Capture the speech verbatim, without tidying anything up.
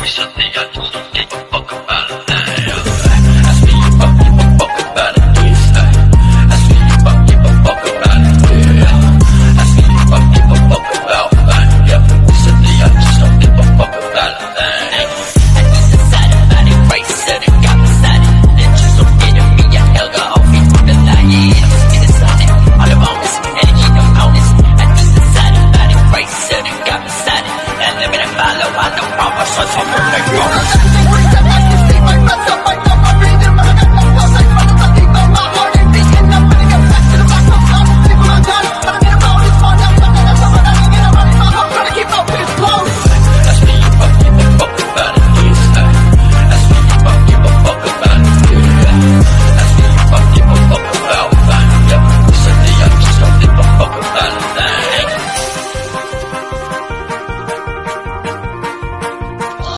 Recently I just don't give a fuck about it. Ask me if I give a fuck about it. Ask me if I give a fuck about it. Ask me if I give a fuck about it. Recently I just don't give a fuck about it. I need to side about it, right said it, got me sided. Then just don't get it, me a hell got off me from the line. Yeah, I'm spinning sonic, all the bonus, energy no bonus. I need to side about it, right said it, got me sided. And living and follow, I know proper, so I'm like